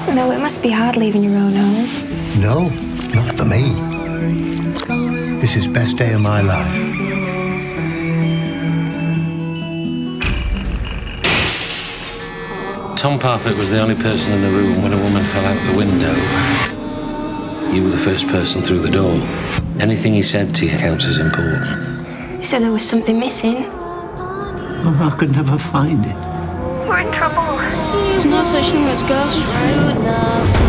No, it must be hard leaving your own home. No, not for me. This is best day of my life. Tom Parfitt was the only person in the room when a woman fell out the window. You were the first person through the door. Anything he said to you counts as important. He said there was something missing. Oh, I could never find it. We're in trouble. There's no such thing as ghosts.